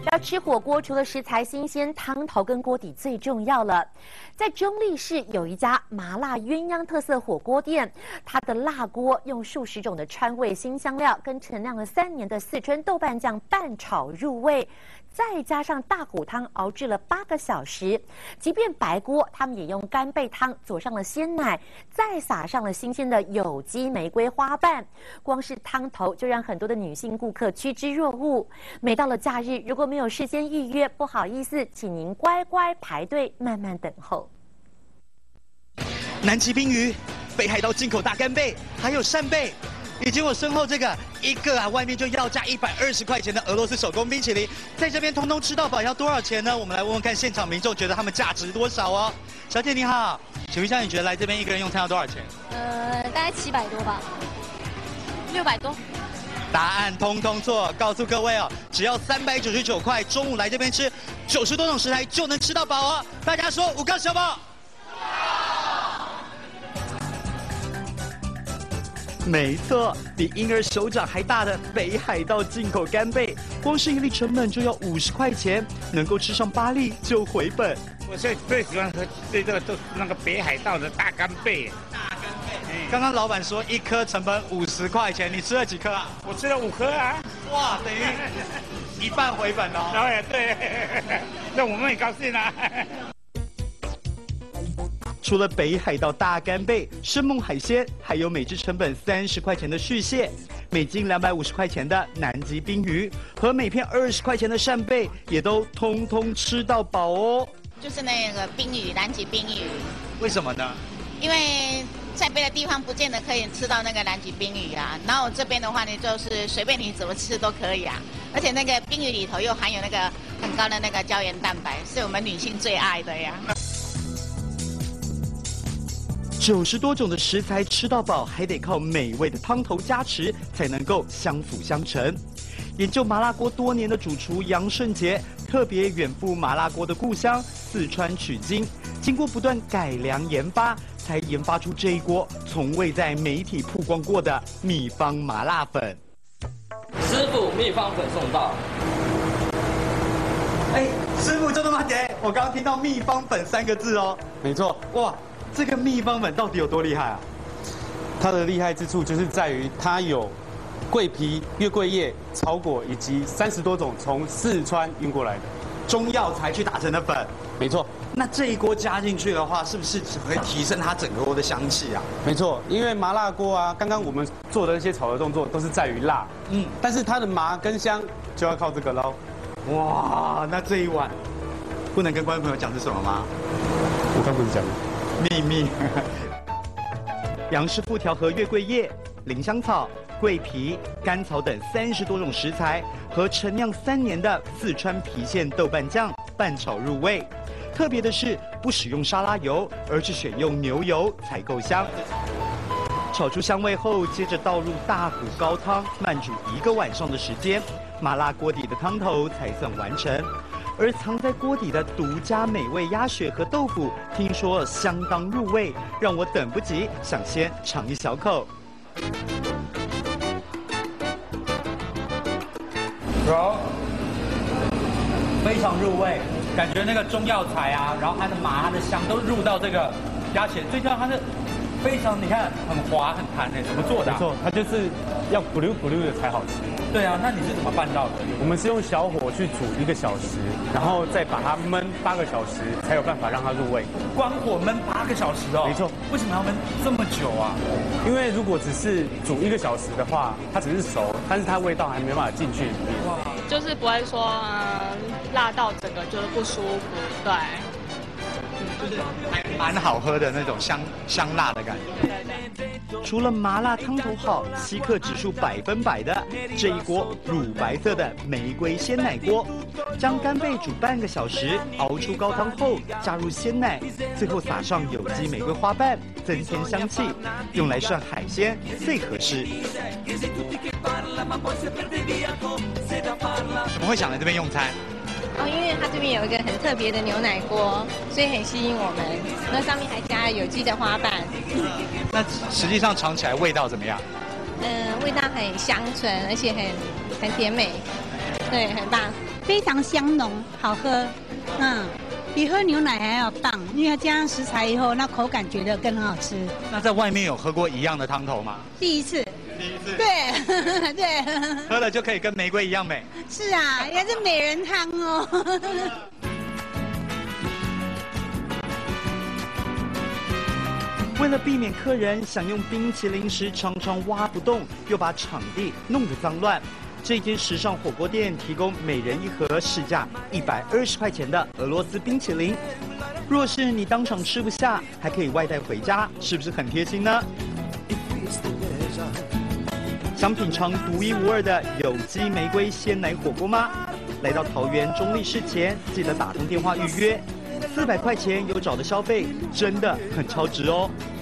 要吃火锅，除了食材新鲜，汤头跟锅底最重要了。在中立市有一家麻辣鸳鸯特色火锅店，它的辣锅用数十种的川味新香料跟陈酿了3年的四川豆瓣酱拌炒入味，再加上大骨汤熬制了8个小时。即便白锅，他们也用干贝汤佐上了鲜奶，再撒上了新鲜的有机玫瑰花瓣。光是汤头就让很多的女性顾客趋之若鹜。每到了假日，如果没有事先预约，不好意思，请您乖乖排队，慢慢等候。 南极冰鱼、北海道进口大干贝，还有扇贝，以及我身后这个一个外面就要价120块钱的俄罗斯手工冰淇淋，在这边通通吃到饱要多少钱呢？我们来问问看现场民众觉得他们价值多少哦。小姐你好，请问一下你觉得来这边一个人用餐要多少钱？ 大概700多吧，600多。 答案通通错，告诉各位哦，只要399块，中午来这边吃90多种食材就能吃到饱哦。大家说5个小宝。没错，比婴儿手掌还大的北海道进口干贝，光是1粒成本就要50块钱，能够吃上8粒就回本。 我最喜欢喝这个就是那个北海道的大干贝。 大干贝，刚刚老板说1颗成本50块钱，你吃了几颗啊？ 我吃了5颗啊！ 哇，等于一半回本哦。 对，那我们很高兴啊。 除了北海道大干贝、生猛海鲜，还有每只成本30块钱的续蟹，每斤250块钱的南极冰鱼和每片20块钱的扇贝，也都通通吃到饱哦。 就是那个冰鱼，南极冰鱼。 为什么呢？ 因为在别的地方不见得可以吃到那个南极冰鱼啊，然后我这边的话呢，就是随便你怎么吃都可以啊，而且那个冰鱼里头又含有那个很高的那个胶原蛋白，是我们女性最爱的呀。 90多种的食材吃到饱，还得靠美味的汤头加持，才能够相辅相成。研究麻辣锅多年的主厨杨顺杰，特别远赴麻辣锅的故乡四川取经，经过不断改良研发，才研发出这一锅从未在媒体曝光过的秘方麻辣粉。 师傅，秘方粉送到。 哎，师傅，这么慢点！我刚刚听到秘方粉3个字哦。 没错， 哇，这个秘方粉到底有多厉害啊？ 它的厉害之处就是在于它有桂皮、月桂叶、草果以及30多种从四川运过来的中药材去打成的粉。 没错。 那这一锅加进去的话，是不是只会提升它整个锅的香气啊？ 没错，因为麻辣锅啊，刚刚我们做的那些炒的动作都是在于辣，但是它的麻跟香就要靠这个喽。 哇，那这一碗不能跟观众朋友讲是什么吗？ 我刚不是讲了秘密。杨师傅调和月桂叶、林香草、桂皮、甘草等30多种食材，和陈酿3年的四川郫县豆瓣酱拌炒入味。特别的是，不使用沙拉油，而是选用牛油才够香。炒出香味后，接着倒入大骨高汤，慢煮1个晚上的时间，麻辣锅底的汤头才算完成。而藏在锅底的独家美味鸭血和豆腐，听说相当入味，让我等不及想先尝一小口。 有，非常入味，感觉那个中药材啊，然后它的麻、它的香都入到这个鸭血，最重要它是非常，你看很滑很弹诶，怎么做的？ 没错，它就是要咕噜咕噜的才好吃。 对啊，那你是怎么办到的？ 我们是用小火去煮1个小时，然后再把它焖8个小时，才有办法让它入味。 关火焖8个小时哦？ 没错。 为什么要焖这么久啊？ 因为如果只是煮1个小时的话，它只是熟，但是它味道还没办法进去里面。 就是不会说辣到整个就是不舒服，对。 就是还蛮好喝的那种香辣的感觉。除了麻辣汤头好，稀客指数100%的这一锅乳白色的玫瑰鲜奶锅，将干贝煮半个小时，熬出高汤后加入鲜奶，最后撒上有机玫瑰花瓣，增添香气，用来涮海鲜最合适。怎么会想来这边用餐？ 因为它这边有一个很特别的牛奶锅，所以很吸引我们。那上面还加了有机的花瓣。 那实际上尝起来味道怎么样？ 味道很香醇，而且很甜美，对，很棒。 非常香浓，好喝，比喝牛奶还要棒，因为加上食材以后，那口感觉得更好吃。 那在外面有喝过一样的汤头吗？ 第一次。对对， 喝了就可以跟玫瑰一样美。 是啊，也是美人汤哦。 为了避免客人享用冰淇淋时常常挖不动，又把场地弄得脏乱，这间时尚火锅店提供每人一盒市价120块钱的俄罗斯冰淇淋。若是你当场吃不下，还可以外带回家，是不是很贴心呢？想品尝独一无二的有机玫瑰鲜奶火锅吗？来到桃园中立市前，记得打通电话预约。400块钱有找的消费，真的很超值哦。